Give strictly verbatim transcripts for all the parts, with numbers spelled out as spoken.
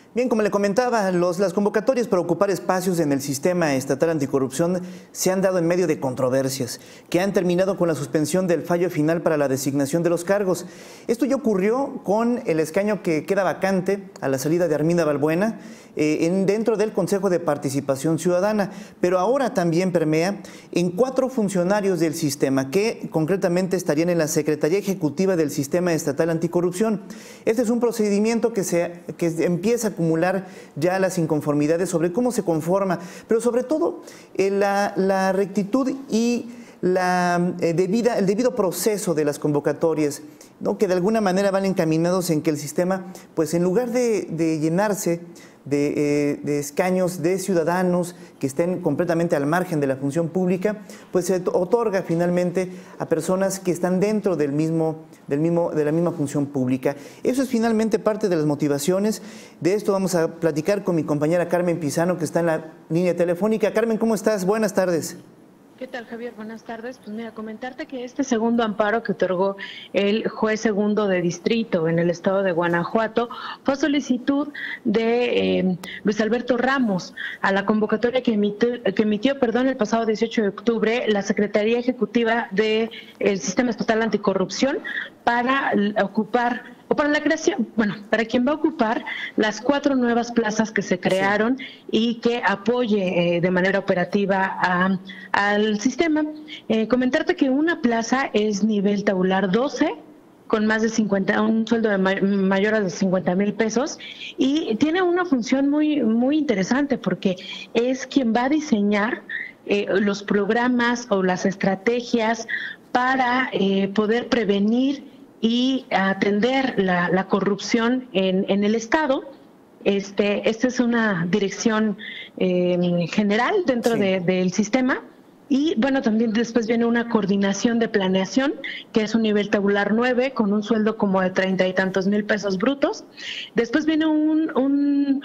Bien, como le comentaba, los, las convocatorias para ocupar espacios en el sistema estatal anticorrupción se han dado en medio de controversias que han terminado con la suspensión del fallo final para la designación de los cargos. Esto ya ocurrió con el escaño que queda vacante a la salida de Arminda Balbuena eh, en, dentro del Consejo de Participación Ciudadana, pero ahora también permea en cuatro funcionarios del sistema que concretamente estarían en la Secretaría Ejecutiva del Sistema Estatal Anticorrupción. Este es un procedimiento que, se, que empieza a acumular ya las inconformidades sobre cómo se conforma, pero sobre todo eh, la, la rectitud y la, eh, debida, el debido proceso de las convocatorias, ¿no? Que de alguna manera van encaminados en que el sistema, pues en lugar de, de llenarse de, eh, de escaños de ciudadanos que estén completamente al margen de la función pública, pues se otorga finalmente a personas que están dentro del mismo, del mismo, de la misma función pública. Eso es finalmente parte de las motivaciones. De esto vamos a platicar con mi compañera Carmen Pizano, que está en la línea telefónica. Carmen, ¿cómo estás? Buenas tardes. ¿Qué tal, Javier? Buenas tardes. Pues mira, comentarte que este segundo amparo que otorgó el juez segundo de distrito en el estado de Guanajuato fue a solicitud de eh, Luis Alberto Ramos a la convocatoria que emitió, que emitió perdón, el pasado dieciocho de octubre la Secretaría Ejecutiva del Sistema Estatal Anticorrupción para ocupar o para la creación, bueno, para quien va a ocupar las cuatro nuevas plazas que se crearon y que apoye eh, de manera operativa a, al sistema. Eh, comentarte que una plaza es nivel tabular doce, con más de cincuenta, un sueldo de may, mayor a los cincuenta mil pesos, y tiene una función muy, muy interesante porque es quien va a diseñar eh, los programas o las estrategias para eh, poder prevenir y atender la, la corrupción en, en el Estado. Este, esta es una dirección eh, general dentro sí. de, del sistema. Y bueno, también después viene una coordinación de planeación, que es un nivel tabular nueve, con un sueldo como de treinta y tantos mil pesos brutos. Después viene un, un,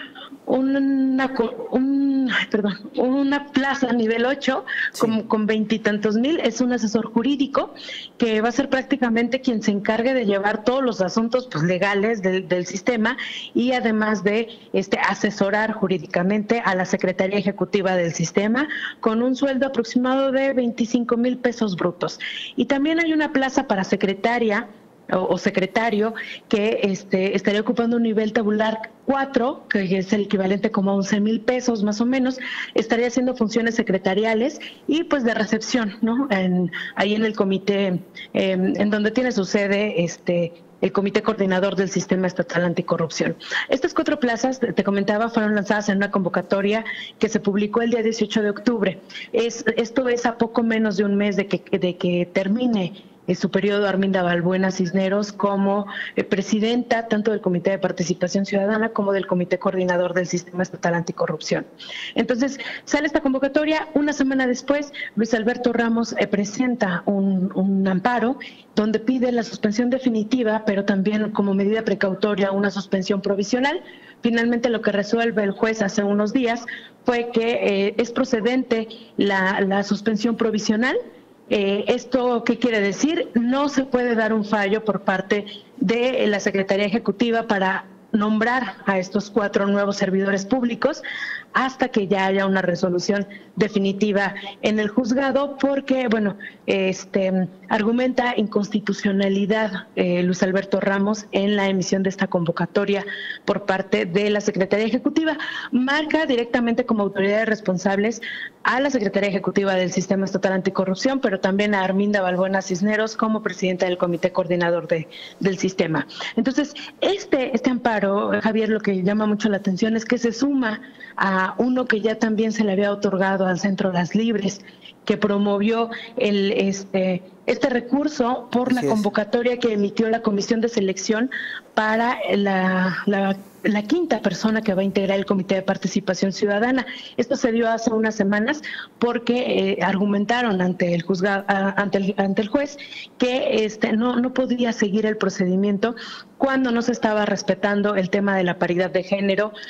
una, un, perdón, una plaza nivel ocho, sí. con, con veintitantos mil, es un asesor jurídico, que va a ser prácticamente quien se encargue de llevar todos los asuntos pues, legales del, del sistema y además de este, asesorar jurídicamente a la Secretaría Ejecutiva del sistema, con un sueldo aproximado de veinticinco mil pesos brutos. Y también hay una plaza para secretaria o, o secretario que este, estaría ocupando un nivel tabular cuatro, que es el equivalente como a once mil pesos más o menos, estaría haciendo funciones secretariales y pues de recepción, ¿no? En, ahí en el comité, eh, en donde tiene su sede este el Comité Coordinador del Sistema Estatal Anticorrupción. Estas cuatro plazas, te comentaba, fueron lanzadas en una convocatoria que se publicó el día dieciocho de octubre. Es, esto es a poco menos de un mes de que, de que termine en su periodo Arminda Balbuena Cisneros como eh, presidenta tanto del Comité de Participación Ciudadana como del Comité Coordinador del Sistema Estatal Anticorrupción. Entonces, sale esta convocatoria, una semana después, Luis Alberto Ramos eh, presenta un, un amparo donde pide la suspensión definitiva, pero también como medida precautoria una suspensión provisional. Finalmente, lo que resuelve el juez hace unos días fue que eh, es procedente la, la suspensión provisional. Eh, ¿Esto qué quiere decir? No se puede dar un fallo por parte de la Secretaría Ejecutiva para nombrar a estos cuatro nuevos servidores públicos hasta que ya haya una resolución definitiva en el juzgado, porque, bueno, este argumenta inconstitucionalidad eh, Luis Alberto Ramos en la emisión de esta convocatoria por parte de la Secretaría Ejecutiva. Marca directamente como autoridades responsables a la Secretaría Ejecutiva del Sistema Estatal Anticorrupción, pero también a Arminda Balbuena Cisneros como presidenta del Comité Coordinador de, del sistema. Entonces, este, este amparo, Javier, lo que llama mucho la atención es que se suma a uno que ya también se le había otorgado al Centro Las Libres, que promovió el este este recurso por la convocatoria que emitió la Comisión de Selección para la, la, la quinta persona que va a integrar el Comité de Participación Ciudadana. Esto se dio hace unas semanas porque eh, argumentaron ante el juzgado, ante el, ante el juez que este no, no podía seguir el procedimiento cuando no se estaba respetando el tema de la paridad de género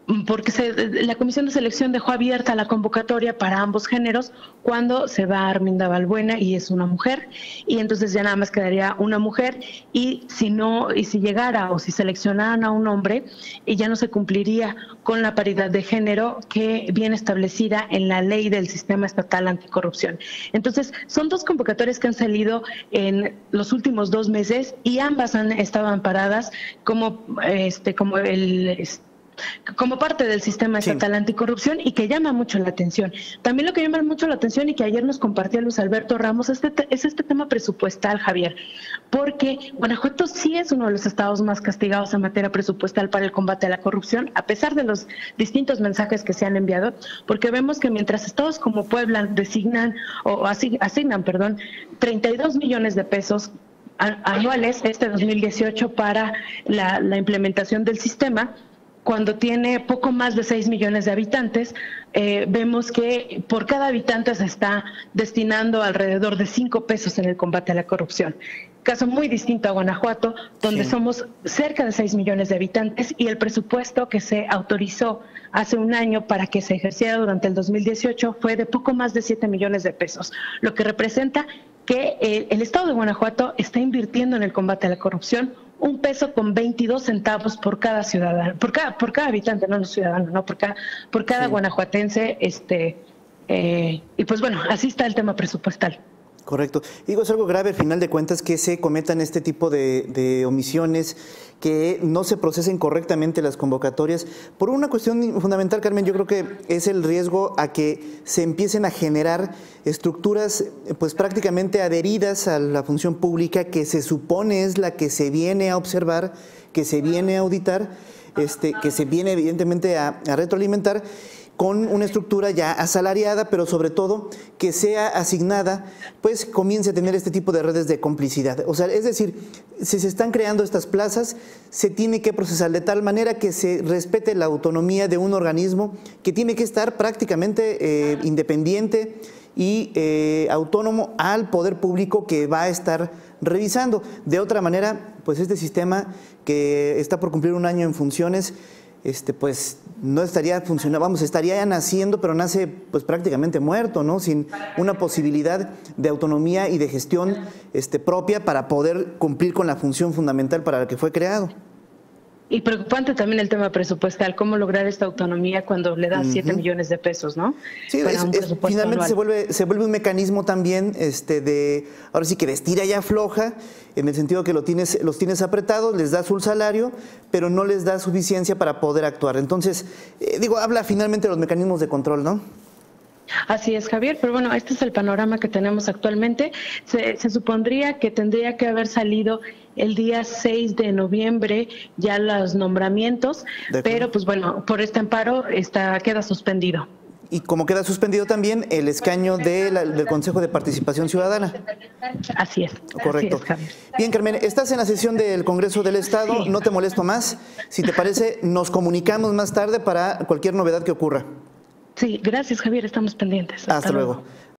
porque se, la Comisión de Selección dejó abierta la convocatoria para ambos géneros cuando se va Arminda Balbuena y es una mujer, y entonces ya nada más quedaría una mujer, y si no, y si llegara o si seleccionaran a un hombre, y ya no se cumpliría con la paridad de género que viene establecida en la ley del Sistema Estatal Anticorrupción. Entonces, son dos convocatorias que han salido en los últimos dos meses y ambas han estado amparadas como, este, como el... como parte del sistema estatal sí. anticorrupción, y que llama mucho la atención. También lo que llama mucho la atención y que ayer nos compartía Luis Alberto Ramos este, es este tema presupuestal, Javier, porque Guanajuato sí es uno de los estados más castigados en materia presupuestal para el combate a la corrupción, a pesar de los distintos mensajes que se han enviado, porque vemos que mientras estados como Puebla designan o asignan, perdón, treinta y dos millones de pesos anuales este dos mil dieciocho para la, la implementación del sistema, cuando tiene poco más de seis millones de habitantes, eh, vemos que por cada habitante se está destinando alrededor de cinco pesos en el combate a la corrupción. Caso muy distinto a Guanajuato, donde sí. somos cerca de seis millones de habitantes, y el presupuesto que se autorizó hace un año para que se ejerciera durante el dos mil dieciocho fue de poco más de siete millones de pesos, lo que representa que el, el estado de Guanajuato está invirtiendo en el combate a la corrupción un peso con veintidós centavos por cada ciudadano, por cada, por cada habitante, no los ciudadanos, no, por cada, por cada sí. guanajuatense, este, eh, y pues bueno, así está el tema presupuestal. Correcto. Digo, es algo grave al final de cuentas que se cometan este tipo de, de omisiones, que no se procesen correctamente las convocatorias. Por una cuestión fundamental, Carmen, yo creo que es el riesgo a que se empiecen a generar estructuras pues prácticamente adheridas a la función pública, que se supone es la que se viene a observar, que se viene a auditar, este, que se viene evidentemente a, a retroalimentar, con una estructura ya asalariada, pero sobre todo que sea asignada, pues comience a tener este tipo de redes de complicidad. O sea, es decir, si se están creando estas plazas, se tiene que procesar de tal manera que se respete la autonomía de un organismo que tiene que estar prácticamente eh, independiente y eh, autónomo al poder público que va a estar revisando. De otra manera, pues este sistema que está por cumplir un año en funciones, este, pues no estaría funcionando, vamos, estaría ya naciendo, pero nace pues prácticamente muerto, ¿no? Sin una posibilidad de autonomía y de gestión este, propia para poder cumplir con la función fundamental para la que fue creado. Y preocupante también el tema presupuestal, cómo lograr esta autonomía cuando le das siete uh-huh. millones de pesos, ¿no? Sí, es, es, finalmente se vuelve, se vuelve un mecanismo también este, de, ahora sí que de estira y afloja, en el sentido que lo tienes, los tienes apretados, les das un salario, pero no les das suficiencia para poder actuar. Entonces, eh, digo, habla finalmente de los mecanismos de control, ¿no? Así es, Javier, pero bueno, este es el panorama que tenemos actualmente. Se, se supondría que tendría que haber salido el día seis de noviembre ya los nombramientos, pero pues bueno, por este amparo está, queda suspendido. Y como queda suspendido también el escaño de la, del Consejo de Participación Ciudadana. Así es. Correcto. Así es, Javier. Bien, Carmen, estás en la sesión del Congreso del Estado, sí. No te molesto más. Si te parece, nos comunicamos más tarde para cualquier novedad que ocurra. Sí, gracias, Javier, estamos pendientes. Hasta, Hasta luego. luego.